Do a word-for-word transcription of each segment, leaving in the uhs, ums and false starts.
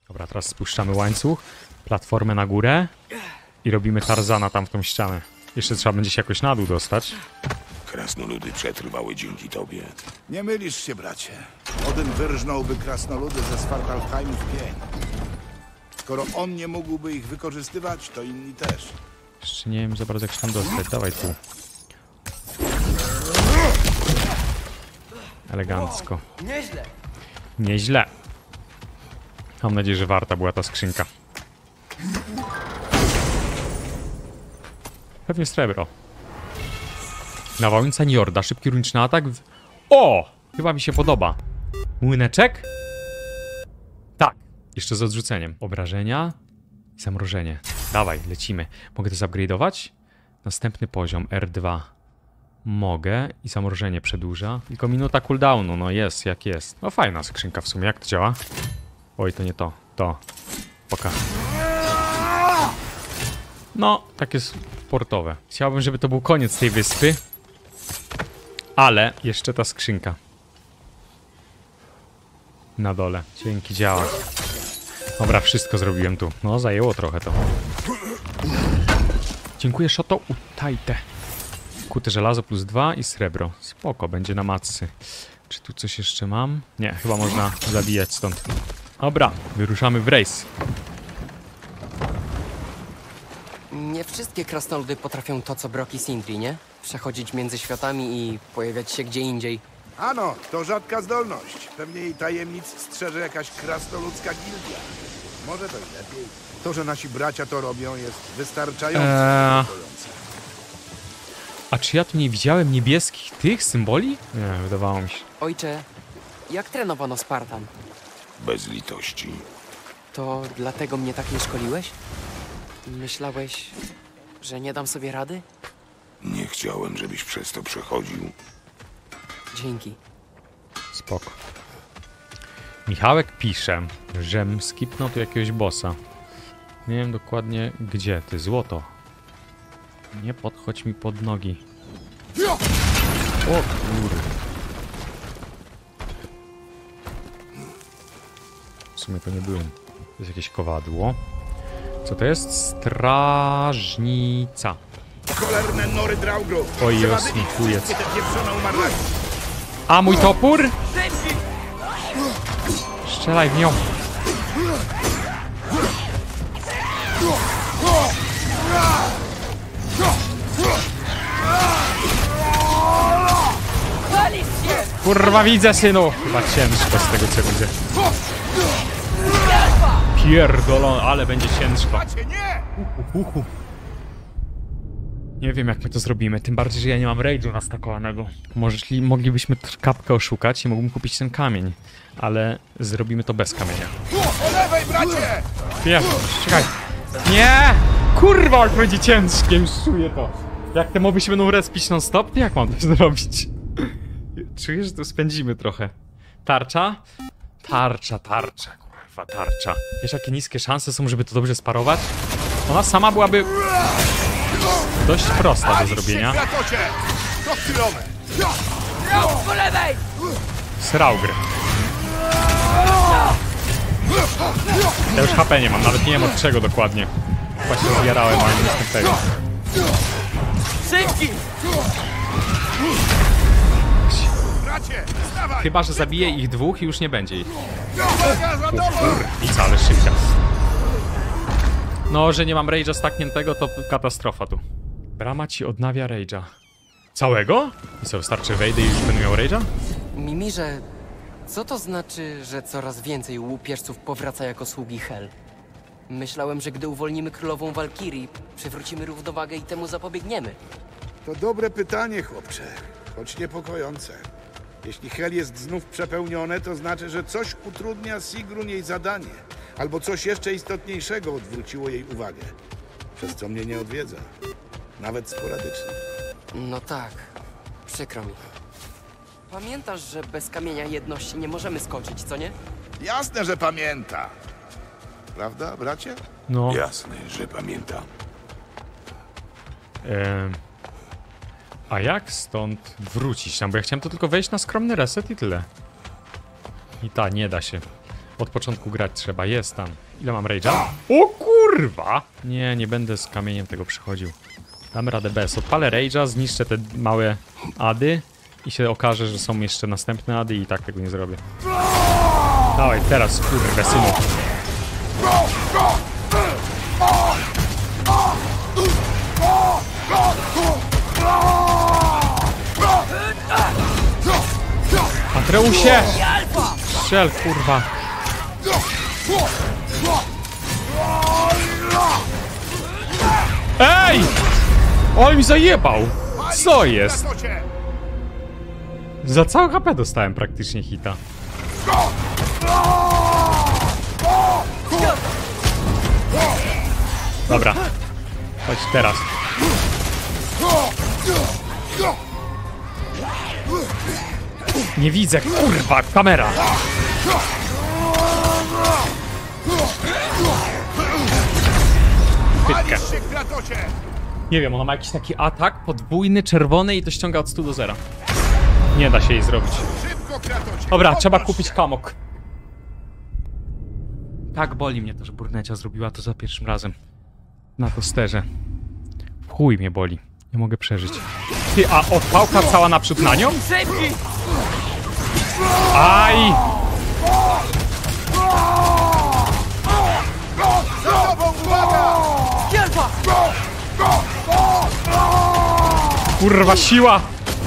Dobra, teraz spuszczamy łańcuch, platformę na górę i robimy Tarzana tam w tą ścianę. Jeszcze trzeba będzie się jakoś na dół dostać. Krasnoludy przetrwały dzięki tobie. Nie mylisz się, bracie. Odyn wyrżnąłby krasnoludy ze Svartalfheimu w pień. Skoro on nie mógłby ich wykorzystywać, to inni też. Jeszcze nie wiem za bardzo jak się tam dostać. Dawaj tu. Elegancko. Nieźle. Nieźle. Mam nadzieję, że warta była ta skrzynka. Pewnie srebro. Nawałnica Njorda. Szybki runiczny atak. W... O! Chyba mi się podoba. Młyneczek? Tak. Jeszcze z odrzuceniem. Obrażenia i zamrożenie. Dawaj, lecimy. Mogę to zupgrade'ować? Następny poziom. R dwa. Mogę. I zamrożenie przedłuża. Tylko minuta cooldownu. No jest, jak jest. No fajna skrzynka w sumie. Jak to działa? Oj, to nie to. To. Poka. No, takie sportowe. Chciałbym, żeby to był koniec tej wyspy. Ale jeszcze ta skrzynka. Na dole. Dzięki, działa. Dobra, wszystko zrobiłem tu. No, zajęło trochę to. Dziękuję, Shoto Utajte. Kute żelazo plus dwa i srebro. Spoko, będzie na matcy. Czy tu coś jeszcze mam? Nie, chyba można zabijać stąd. Dobra, wyruszamy w rejs. Nie wszystkie krasnoludy potrafią to, co Brok i Sindri, nie? Przechodzić między światami i pojawiać się gdzie indziej. Ano, to rzadka zdolność. Pewnie jej tajemnic strzeże jakaś krasnoludzka gildia. Może to i lepiej. To, że nasi bracia to robią, jest wystarczające. Eee... A czy ja tu nie widziałem niebieskich tych symboli? Nie, wydawało mi się. Ojcze, jak trenowano Spartan? Bez litości. To dlatego mnie tak nie szkoliłeś? Myślałeś, że nie dam sobie rady? Nie chciałem, żebyś przez to przechodził. Dzięki. Spoko. Michałek pisze, żem skipnął tu jakiegoś bossa. Nie wiem dokładnie gdzie. Ty, złoto. Nie podchodź mi pod nogi. O kurde. W sumie to nie było. To jest jakieś kowadło. Co to jest? Strażnica. Cholerne nory Draugr. Oj, jos mi chujec. Te pieprzone umarłe. A mój topór? Strzelaj w nią. Kurwa, widzę, synu! Chyba ciężko z tego, co widzę. Pierdolon, ale będzie ciężko. Uhu. Nie wiem, jak my to zrobimy, tym bardziej, że ja nie mam rage'u nastakowanego. Może moglibyśmy kapkę oszukać i mógłbym kupić ten kamień, ale zrobimy to bez kamienia. Po lewej, bracie! Wiesz, czekaj. Nie! Kurwa, jak będzie ciężkie, już czuję to. Jak te moby się będą respić non stop, jak mam to zrobić? Czuję, że tu spędzimy trochę. Tarcza? Tarcza, tarcza, kurwa, tarcza. Wiesz, jakie niskie szanse są, żeby to dobrze sparować? Ona sama byłaby dość prosta do zrobienia. Po lewej! Sraugr. Ja już H P nie mam, nawet nie wiem od czego dokładnie. Chyba się zjarałem, ale nie jestem tego. Szybki! Chyba że zabiję ich dwóch i już nie będzie ich. I ale szybka. No, że nie mam rage'a stakniętego, to katastrofa tu. Brama ci odnawia rage'a. Całego? I co, wystarczy wejdę i już będę miał rage'a? Mimirze, co to znaczy, że coraz więcej łupieżców powraca jako sługi Hel? Myślałem, że gdy uwolnimy królową Walkirii, przywrócimy równowagę i temu zapobiegniemy. To dobre pytanie, chłopcze, choć niepokojące. Jeśli Hel jest znów przepełnione, to znaczy, że coś utrudnia Sigrun jej zadanie. Albo coś jeszcze istotniejszego odwróciło jej uwagę. Przez co mnie nie odwiedza. Nawet sporadycznie. No tak, przykro mi. Pamiętasz, że bez kamienia jedności nie możemy skoczyć, co nie? Jasne, że pamięta. Prawda, bracie? No. Jasne, że pamiętam. Ehm. A jak stąd wrócić tam? Bo ja chciałem to tylko wejść na skromny reset i tyle. I ta, nie da się. Od początku grać trzeba. Jest tam. Ile mam rage'a? O kurwa! Nie, nie będę z kamieniem tego przychodził. Damy radę bez. Odpalę rage'a, zniszczę te małe ady i się okaże, że są jeszcze następne ady i tak tego nie zrobię. Dawaj, teraz kurwa, synu. Atreusie! Strzel, kurwa. Ej! On mi zajebał! Co jest? Za całe H P dostałem praktycznie hita. Dobra. Chodź teraz. Nie widzę, kurwa, kamera! Pytkę. Nie wiem, ona ma jakiś taki atak podwójny, czerwony i to ściąga od stu do zera. Nie da się jej zrobić. Dobra, trzeba kupić kamok. Tak boli mnie to, że Burnecia zrobiła to za pierwszym razem. Na tosterze. W chuj mnie boli. Nie mogę przeżyć. Ty, a odpałka cała naprzód na nią? Aj! Kurwa, siła!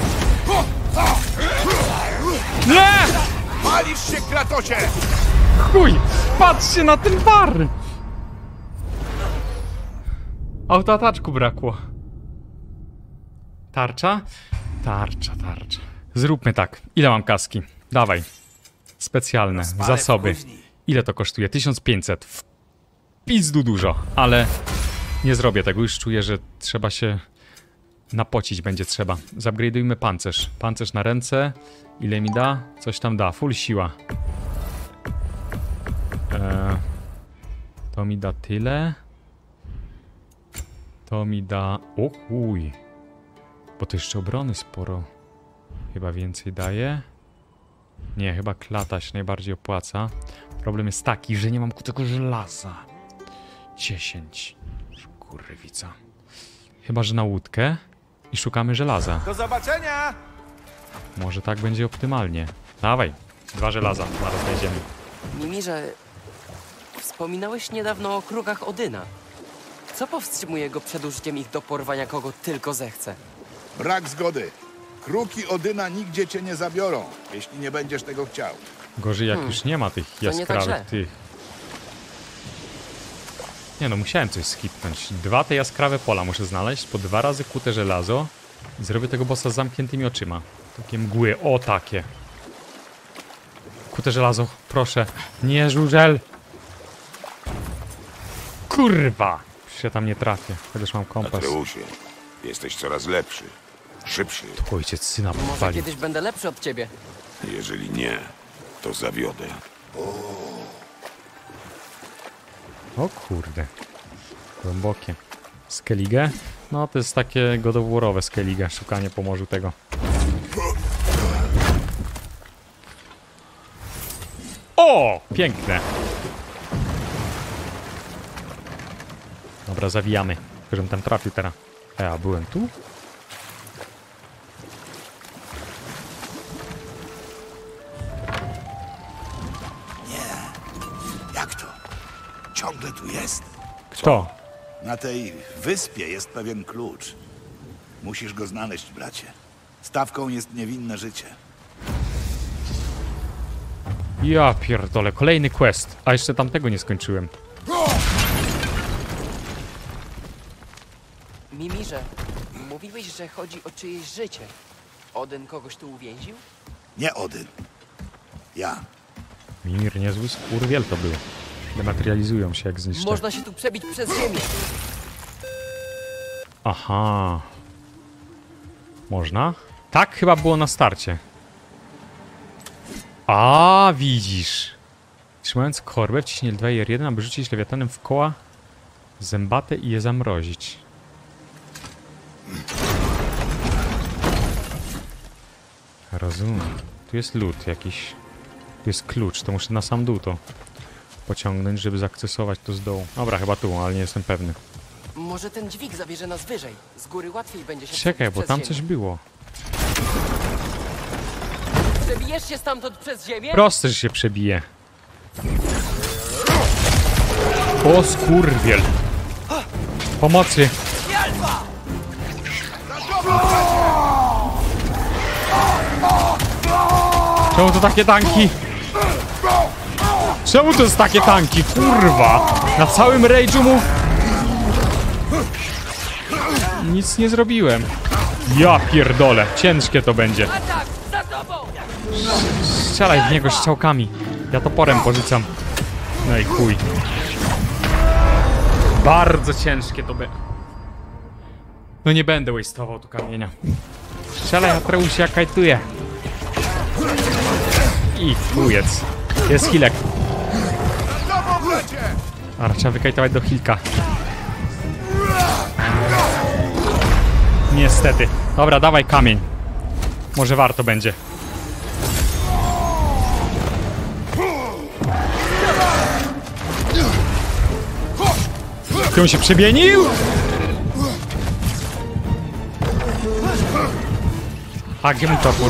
Nie! Palisz się, Kratosie! Chuj! Patrzcie na ten bar! Autoataczku brakło. Tarcza? Tarcza, tarcza. Zróbmy tak. Ile mam kaski? Dawaj. Specjalne. Zasoby. Ile to kosztuje? tysiąc pięćset. W pizdu dużo, ale nie zrobię tego. Już czuję, że trzeba się napocić będzie trzeba. Zupgrade'ujmy pancerz. Pancerz na ręce. Ile mi da? Coś tam da. Full siła. Eee, to mi da tyle. To mi da... O chuj. Bo to jeszcze obrony sporo. Chyba więcej daje. Nie, chyba klata się najbardziej opłaca. Problem jest taki, że nie mam ku tego żelaza. dziesięć. Kurwica. Chyba, że na łódkę i szukamy żelaza. Do zobaczenia! Może tak będzie optymalnie. Dawaj, dwa żelaza, zaraz znajdziemy. Mimirze, wspominałeś niedawno o krukach Odyna. Co powstrzymuje go przed użyciem ich do porwania kogo tylko zechce? Brak zgody. Kruki Odyna nigdzie cię nie zabiorą, jeśli nie będziesz tego chciał. Gorzej jak Hmm. już nie ma tych nie tak jaskrawych źle. tych. Nie no, musiałem coś skipnąć. Dwa te jaskrawe pola muszę znaleźć, po dwa razy kute żelazo. I zrobię tego bossa z zamkniętymi oczyma. Takie mgły, o takie. Kute żelazo, proszę. Nie żużel! Kurwa! Już się tam nie trafię, chociaż mam kompas. Atreusie, jesteś coraz lepszy. Szybszy. Ojciec syna Może pochwali. kiedyś będę lepszy od ciebie. Jeżeli nie, to zawiodę. O kurde. Głębokie. Skellige? No to jest takie godowłorowe Skellige. Szukanie pomorzu tego. O! Piękne. Dobra, zawijamy. Żebym tam trafił teraz. E, a byłem tu? Jak to? Ciągle tu jest? Kto? Na tej wyspie jest pewien klucz. Musisz go znaleźć, bracie. Stawką jest niewinne życie. Ja pierdolę, kolejny quest. A jeszcze tamtego nie skończyłem. Mimirze, mówiłeś, że chodzi o czyjeś życie. Odyn kogoś tu uwięził? Nie Odyn. Ja. Mimir, niezły skurwiel to był. Dematerializują się jak zniszczę. Można się tu przebić przez ziemię. Aha. Można? Tak chyba było na starcie. A, widzisz. Trzymając korbę, wciśnij L dwa i R jeden, aby rzucić lewiatanem w koła zębate i je zamrozić. Rozumiem. Tu jest lód jakiś. Tu jest klucz, to muszę na sam dół to pociągnąć, żeby zaakcesować to z dołu. Dobra, chyba tu, ale nie jestem pewny. Może ten dźwig zabierze nas wyżej. Z góry łatwiej będzie się Czekaj, przebić bo przez tam ziemię. coś było. Przebijesz się stamtąd przez ziemię? Proste, że się przebije. O skurwiel. Pomocy. Czemu to takie tanki? Czemu to jest takie tanki? Kurwa! Na całym rage'u mu... Nic nie zrobiłem. Ja pierdolę. Ciężkie to będzie. Atak! Za tobą! Strzelaj w niego strzałkami. Ja toporem porzucam. No i chuj. Bardzo ciężkie to by. No nie będę waste'ował tu kamienia. Strzelaj, Atreusie, ja kajtuję. I chujec. Jest healek. A trzeba wykajtować do healka. Niestety. Dobra, dawaj kamień. Może warto będzie. Ty on się przebienił? A, gdzie mu topór?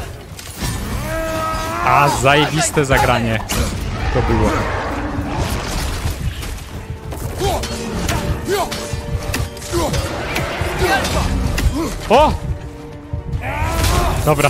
A, zajebiste zagranie. To było. O! Dobra.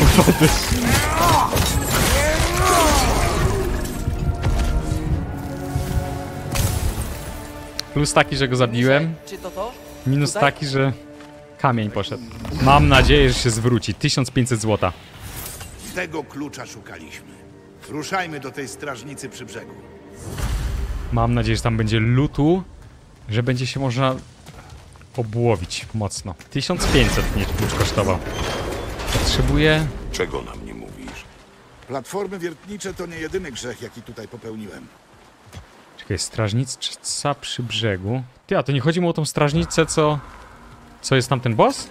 Plus taki, że go zabiłem. Czy to to? Minus Tutaj? taki, że kamień poszedł. Mam nadzieję, że się zwróci. tysiąc pięćset złota. Tego klucza szukaliśmy. Ruszajmy do tej strażnicy przy brzegu. Mam nadzieję, że tam będzie lutu, że będzie się można obłowić mocno. tysiąc pięćset mnie klucz kosztował. Potrzebuję... Czego nam nie mówisz? Platformy wiertnicze to nie jedyny grzech, jaki tutaj popełniłem. Czekaj, strażnica przy brzegu. Ty, a to nie chodzi mu o tą strażnicę, co... Co jest tam ten boss?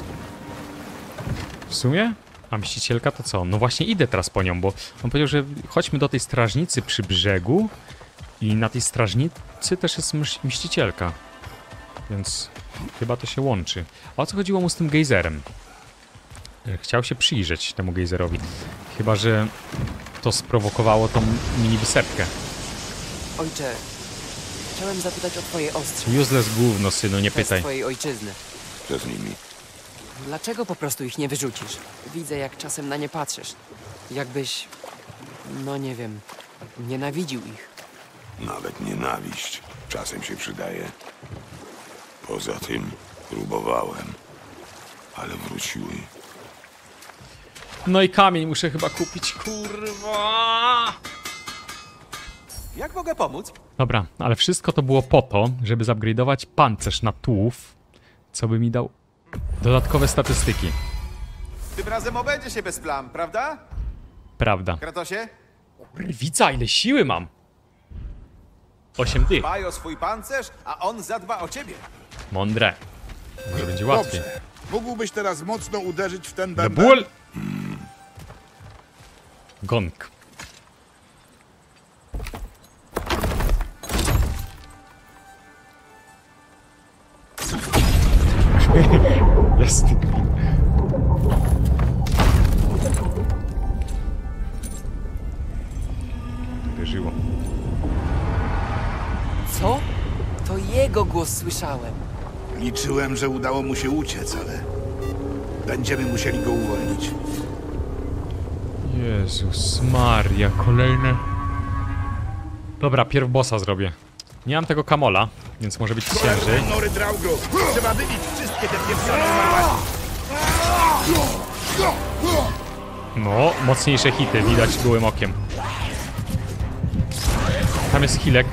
W sumie? A mścicielka to co? No właśnie idę teraz po nią, bo on powiedział, że chodźmy do tej strażnicy przy brzegu i na tej strażnicy też jest msz- mścicielka. Więc chyba to się łączy. A o co chodziło mu z tym gejzerem? Chciał się przyjrzeć temu gejzerowi. Chyba że to sprowokowało tą mini wysepkę. Ojcze, chciałem zapytać o twoje ostrze. Useless gówno, synu, nie Z pytaj. twojej ojczyzny. Co z nimi? Dlaczego po prostu ich nie wyrzucisz? Widzę, jak czasem na nie patrzysz. Jakbyś... No nie wiem... Nienawidził ich. Nawet nienawiść czasem się przydaje. Poza tym próbowałem, ale wróciły. No i kamień muszę chyba kupić, kurwa! Jak mogę pomóc? Dobra, ale wszystko to było po to, żeby zupgrade'ować pancerz na tułów, co by mi dał dodatkowe statystyki. Tym razem obędzie się bez plam, prawda? Prawda. Kratosie? Rwica, ile siły mam! osiem dych. Dbaj o swój pancerz, a on zadba o ciebie. Mądre. Może będzie łatwiej. Dobrze. Mógłbyś teraz mocno uderzyć w ten The bęben? bull! Gong. Jest. Uderzyło. Co? To jego głos słyszałem. Liczyłem, że udało mu się uciec, ale będziemy musieli go uwolnić. Jezus Maria, kolejne... Dobra, pierw bossa zrobię. Nie mam tego kamola, więc może być ciężej. Nory Draugo! Trzeba wybić wszystkie te pieprzone umarłaki! No, mocniejsze hity, widać gołym okiem. Tam jest healek.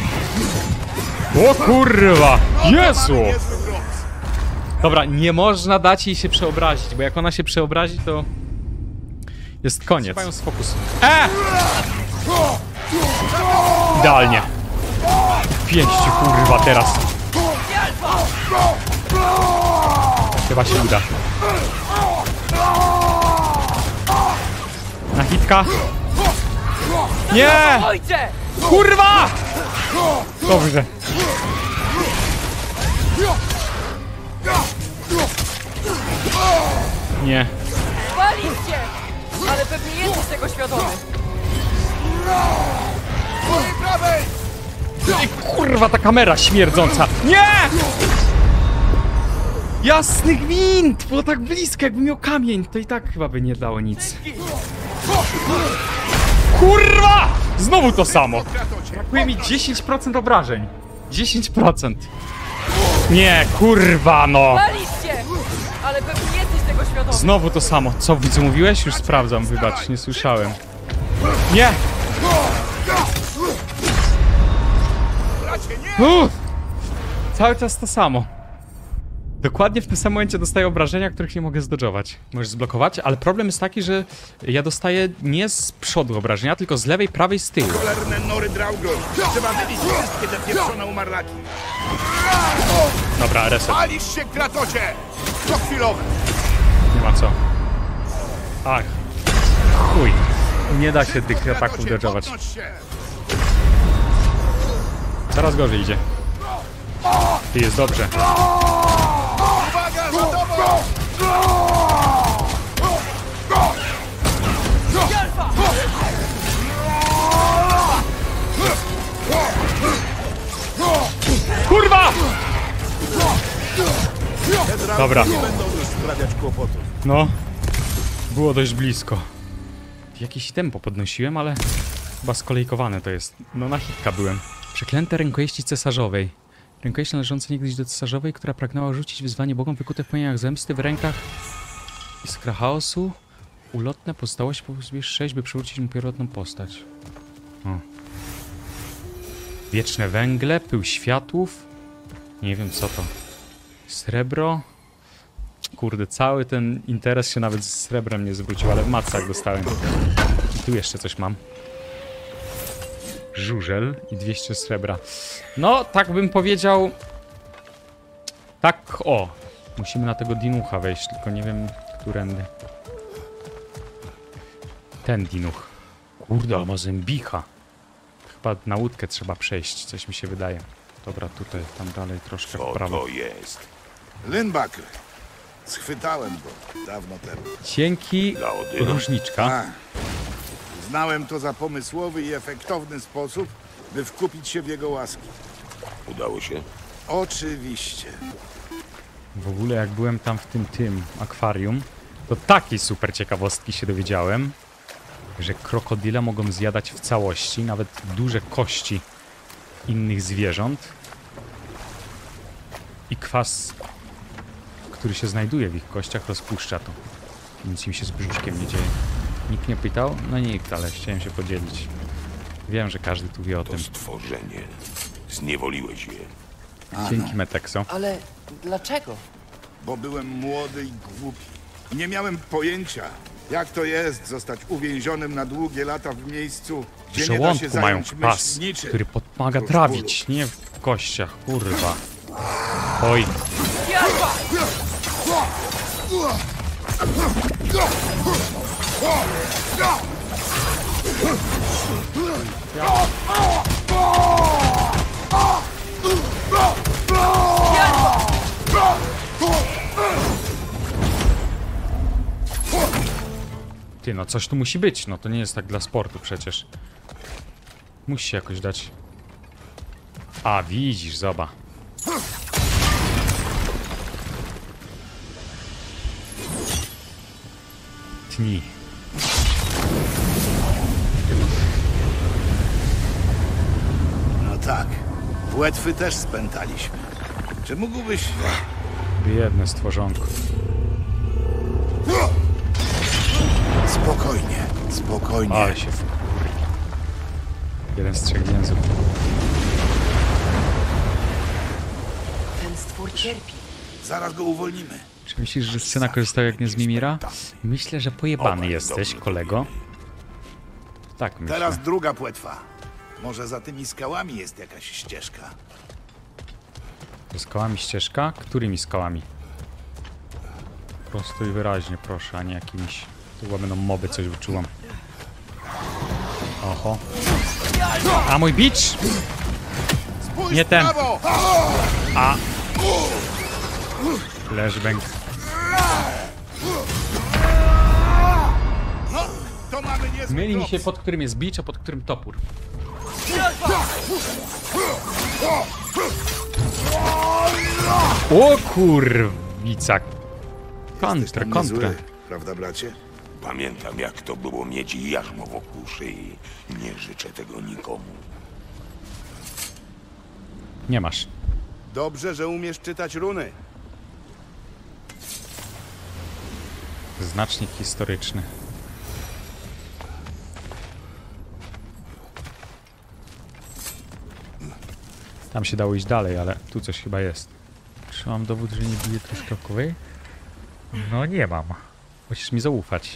O kurwa! Jezu! Dobra, nie można dać jej się przeobrazić, bo jak ona się przeobrazi, to... Jest koniec. Mają fokus. E! Idealnie. Pięściu, kurwa, teraz. Chyba się uda. Na hitka. Nie! Ojcze! Kurwa! Dobrze. Nie. Paliście! Ale pewnie jesteś tego świadomy. Ej, kurwa, ta kamera śmierdząca. Nie! Jasny gwint! Było tak blisko, jakby miał kamień. To i tak chyba by nie dało nic. Kurwa! Znowu to samo. Brakuje mi dziesięć procent obrażeń. dziesięć procent. Nie, kurwa, no. Paliście! Ale pewnie jesteś tego świadomy. Znowu to samo. Co, widzu, mówiłeś? Już sprawdzam, wybacz, nie słyszałem. Nie! Uff. Cały czas to samo. Dokładnie w tym samym momencie dostaję obrażenia, których nie mogę zdodżować. Możesz zblokować, ale problem jest taki, że ja dostaję nie z przodu obrażenia, tylko z lewej, prawej, z tyłu. Cholerne nory Draugr. Trzeba wybić wszystkie te pieprzone umarlaki. Dobra, reset. Palisz się, Kratocie! To chwilowe. Nie ma co. Ach. Chuj. Nie da się tych ataków dodżować. Podnoś się. Coraz gorzej idzie. I jest dobrze. Uwaga, za tobą! Kurwa! Dobra. Nie będą już sprawiać kłopotów. No. Było dość blisko. Jakieś tempo podnosiłem, ale chyba skolejkowane to jest. No na hitka byłem. Przeklęte rękojeści cesarzowej. Rękojeść należące niegdyś do cesarzowej, która pragnęła rzucić wyzwanie bogom wykute w płomieniach zemsty w rękach Iskra chaosu. Ulotne pozostałości pozbierz sześć, by przywrócić mu pierwotną postać. O. Wieczne węgle, pył światłów. Nie wiem co to. Srebro. Kurde, cały ten interes się nawet z srebrem nie zwrócił, ale w macach dostałem. I tu jeszcze coś mam. Żużel i dwieście srebra. No, tak bym powiedział... Tak, o! Musimy na tego dinucha wejść, tylko nie wiem, którędy. Ten dinuch. Kurde, o, ma zębicha. Chyba na łódkę trzeba przejść, coś mi się wydaje. Dobra, tutaj, tam dalej, troszkę w Co prawo. to jest? Lynbacker. Schwytałem go dawno temu. Cienki Dla Odyna. różniczka. A, znałem to za pomysłowy i efektowny sposób, by wkupić się w jego łaski. Udało się? Oczywiście. W ogóle jak byłem tam w tym tym akwarium, to takiej super ciekawostki się dowiedziałem, że krokodyle mogą zjadać w całości nawet duże kości innych zwierząt i kwas, który się znajduje w ich kościach, rozpuszcza to. Nic im się z brzuszkiem nie dzieje. Nikt nie pytał? No nikt, ale chciałem się podzielić. Wiem, że każdy tu wie o To tym. stworzenie. Zniewoliłeś je. Dzięki, Metekso. Ale dlaczego? Bo byłem młody i głupi. Nie miałem pojęcia, jak to jest zostać uwięzionym na długie lata w miejscu, W gdzie nie da się żołądku mają zająć kwas, myśl niczym. który pomaga Oprócz trawić, nie w kościach, kurwa. Oj. Ty, no coś tu musi być, no to nie jest tak dla sportu przecież. Musi się jakoś dać. A, widzisz, zoba. Tni. No tak. Płetwy też spętaliśmy. Czy mógłbyś... Biedne stworzonko. Spokojnie, spokojnie. Ale się wkurwi. Jeden z trzech więzów. Ten stwór cierpi. Zaraz go uwolnimy. Czy myślisz, że scena korzystała jak nie z Mimira? Myślę, że pojebany jesteś, kolego. Tak myślę. Teraz druga płetwa. Może za tymi skałami jest jakaś ścieżka. Z kołami ścieżka? Którymi skałami? Prosto i wyraźnie, proszę, a nie jakimiś... Tu chyba będą moby, coś wyczułam. Oho. A mój bicz! Nie ten. A. Flashbang. To mamy niezły Myli mi się, kops. pod którym jest bicz, a pod którym topór. O kurwica. Kontra, Jesteś tam kontra. niezły, prawda, bracie? Pamiętam, jak to było mieć jarzmo wokół szyi. Nie życzę tego nikomu. Nie masz. Dobrze, że umiesz czytać runy. Znacznik historyczny. Tam się dało iść dalej, ale tu coś chyba jest. Czy mam dowód, że nie bije truskawkowej? No nie mam. Musisz mi zaufać.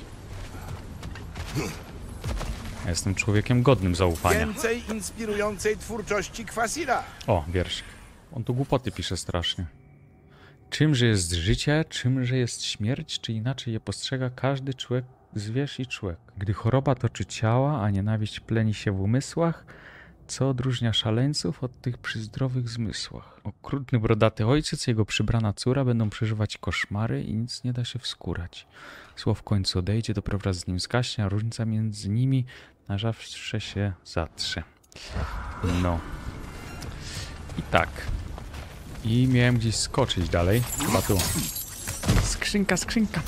Ja jestem człowiekiem godnym zaufania. Więcej inspirującej twórczości Kwasira. O, wierszyk. On tu głupoty pisze strasznie. Czymże jest życie, czymże jest śmierć, czy inaczej je postrzega każdy człowiek, zwierz i człowiek. Gdy choroba toczy ciała, a nienawiść pleni się w umysłach, co odróżnia szaleńców od tych przy zdrowych zmysłach? Okrutny brodaty ojciec i jego przybrana córa będą przeżywać koszmary i nic nie da się wskórać. Zło w końcu odejdzie, dobro wraz z nim zgaśnie, a różnica między nimi na zawsze się zatrze. No. I tak. I miałem gdzieś skoczyć dalej. Chyba tu. Skrzynka, skrzynka.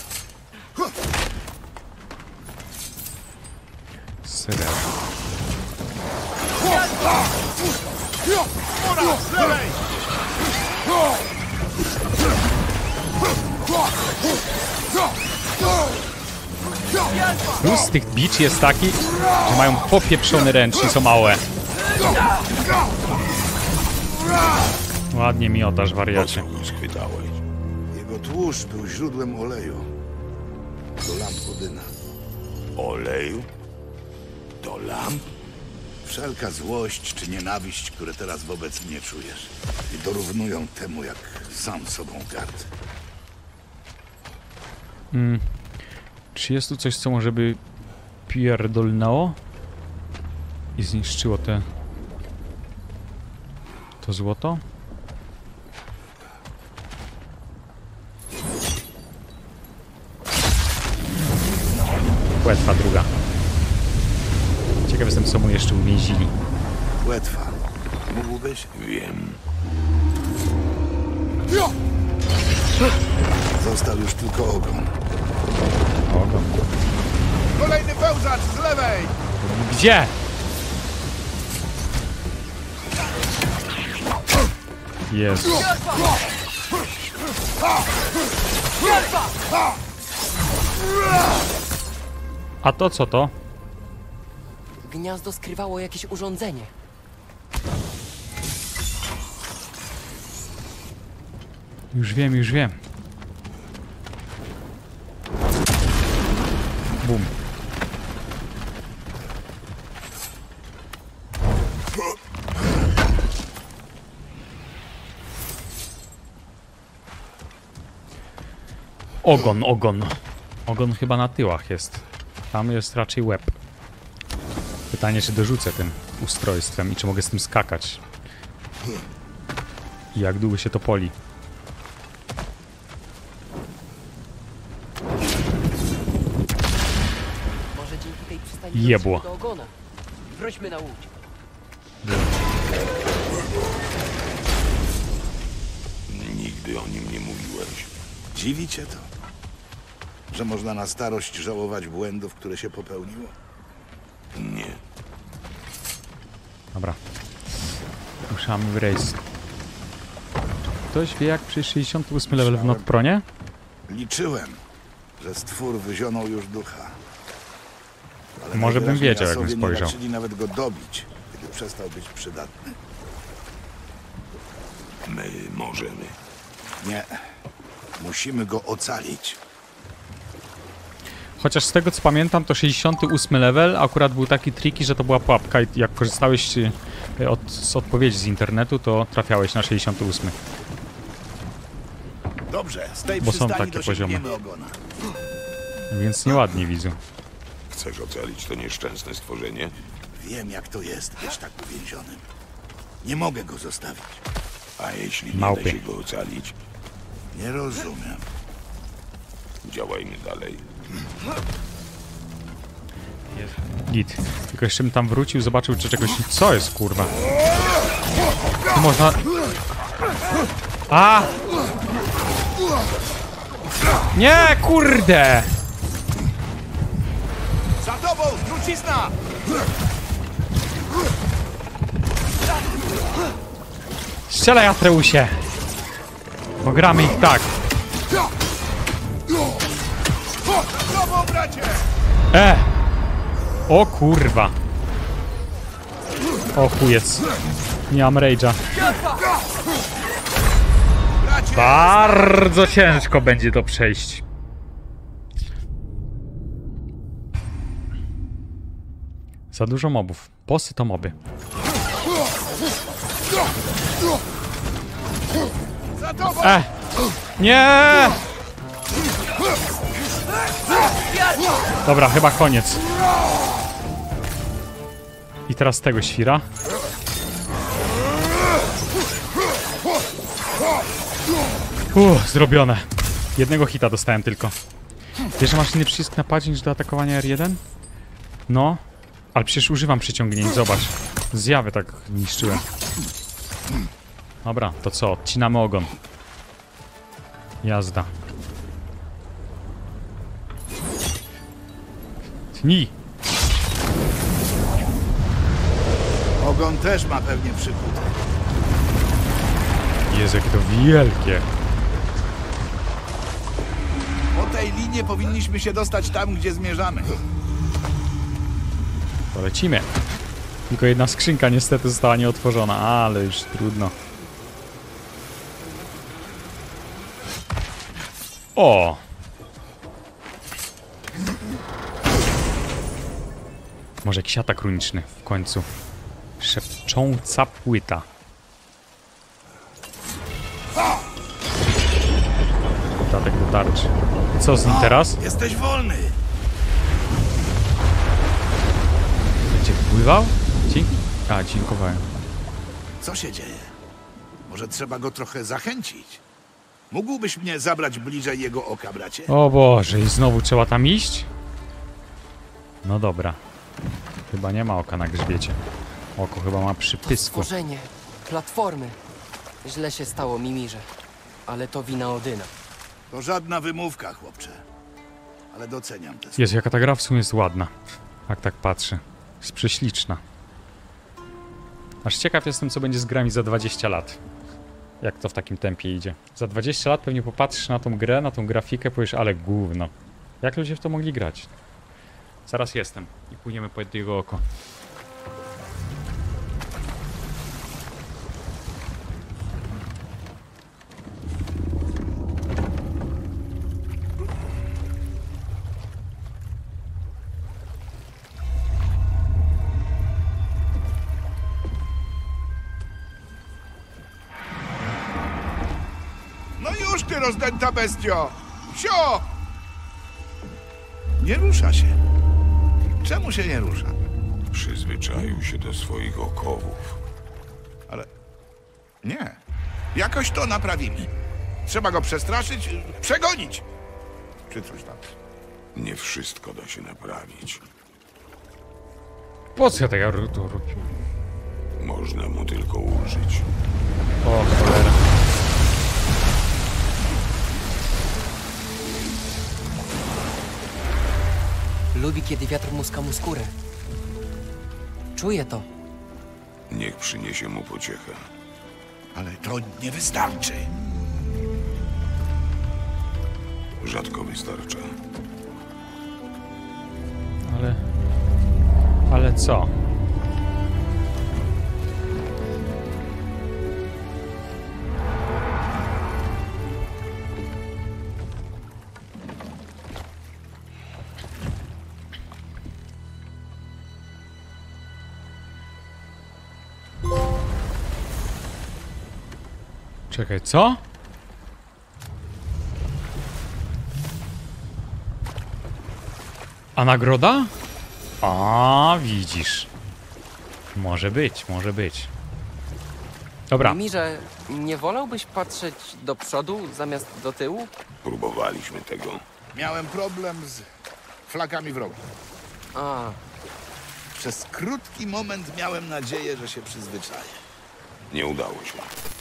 Srebrno. Plus z tych bici jest taki, że mają popieprzony ręcz i są małe. Ładnie miotasz, Po wariacie. co mnie schwytałeś? Jego tłuszcz był źródłem oleju. Do lamp Odyna. Oleju? Do lamp? Wszelka złość czy nienawiść, które teraz wobec mnie czujesz, nie dorównują temu, jak sam sobą gardzę. Czy jest tu coś, co może by pierdolnęło i zniszczyło te... to złoto? Płetwa druga. Ciekaw jestem, co mu jeszcze uwięzili. Łetwa. Mógłbyś? Wiem. Został już tylko ogon. Ogon. Kolejny pełzacz z lewej! Gdzie? Jezu. A to co to? Gniazdo skrywało jakieś urządzenie. Już wiem, już wiem. Bum. Ogon, ogon. Ogon chyba na tyłach jest. Tam jest raczej łeb. Pytanie, czy dorzucę tym ustrojstwem i czy mogę z tym skakać. I jak długo się to poli. Może dzięki tej przystani Jebło. dotrzemy do ogona. Wróćmy na łódź. Nigdy o nim nie mówiłeś. Dziwi cię to? Że można na starość żałować błędów, które się popełniło? Nie. Dobra. Ruszamy w rejs. Ktoś wie, jak przy sześćdziesiątym ósmym level w Notpronie? Liczyłem, że stwór wyzionął już ducha. Ale Może bym najwyraźniej wiedział, jakbym Asowie spojrzał. nie raczyli nawet go dobić, kiedy przestał być przydatny. My możemy. Nie. Musimy go ocalić. Chociaż z tego co pamiętam, to sześćdziesiąty ósmy level akurat był taki triki, że to była pułapka i jak korzystałeś y, od, z odpowiedzi z internetu, to trafiałeś na sześćdziesiąty ósmy. Dobrze, z tej Bo są przystani takie poziomy. dosięgniemy ogona. Więc nieładnie, widzu. Chcesz ocalić to nieszczęsne stworzenie? Wiem, jak to jest być tak uwięzionym. Nie mogę go zostawić. A jeśli nie Małpy. da się go ocalić, Nie rozumiem. działajmy dalej. Git. Tylko jeszcze bym tam wrócił, zobaczył, czy czegoś... Co jest, kurwa? Tu można... A! Nie, kurde! Za tobą, trucizna! Strzelaj, Atreusie! Pogramy ich tak. Za tobą, bracie! E! O kurwa. O chujec. Nie mam rage'a. Bardzo ciężko będzie to przejść. Za dużo mobów. Bossy to moby. Za tobą! E! Nie! Dobra, chyba koniec. I teraz tego świra. Uff, zrobione. Jednego hita dostałem tylko. Wiesz, że masz inny przycisk na padzie niż do atakowania R jeden? No. Ale przecież używam przyciągnięć, zobacz. Zjawy tak niszczyłem. Dobra, to co? Odcinamy ogon. Jazda. Tnij! Ogon też ma pewnie przykute. Jezu, jakie to wielkie. Po tej linie powinniśmy się dostać tam, gdzie zmierzamy. To lecimy. Tylko jedna skrzynka niestety została nieotworzona, ale już trudno. O! Może jakiś atak runiczny w końcu. Szepcząca płyta. Dodatek do tarczy. Co z nim teraz? Jesteś wolny. Będzie pływał? Dzięki. A, dziękowałem. Co się dzieje? Może trzeba go trochę zachęcić? Mógłbyś mnie zabrać bliżej jego oka, bracie? O Boże, i znowu trzeba tam iść? No dobra. Chyba nie ma oka na grzbiecie. Oko chyba ma przy To pysku. stworzenie. Platformy. Źle się stało Mimirze. Ale to wina Odyna. To żadna wymówka, chłopcze. Ale doceniam te słowa. Jezu, jaka ta gra w sumie jest ładna. Jak tak patrzę. Jest prześliczna. Aż ciekaw jestem, co będzie z grami za dwadzieścia lat. Jak to w takim tempie idzie. Za dwadzieścia lat pewnie popatrzysz na tą grę, na tą grafikę, powiesz, ale gówno. Jak ludzie w to mogli grać? Zaraz jestem. I płyniemy po jego oko. No już ty rozdęta bestio! Sio! Nie rusza się. Czemu się nie rusza? Przyzwyczaił się do swoich okowów. Ale... Nie. Jakoś to naprawimy. Trzeba go przestraszyć, przegonić. Czy coś tam. Nie wszystko da się naprawić. Po co ja tak ja to robię? Można mu tylko ulżyć. O cholera. Lubi, kiedy wiatr muska mu skórę. Czuję to. Niech przyniesie mu pociechę. Ale to nie wystarczy. Rzadko wystarcza. Ale... Ale co? Czekaj, co? A nagroda? A, widzisz. Może być, może być. Dobra. Mirze, nie wolałbyś patrzeć do przodu zamiast do tyłu? Próbowaliśmy tego. Miałem problem z flakami wroga. A, Przez krótki moment miałem nadzieję, że się przyzwyczaję. Nie udało się.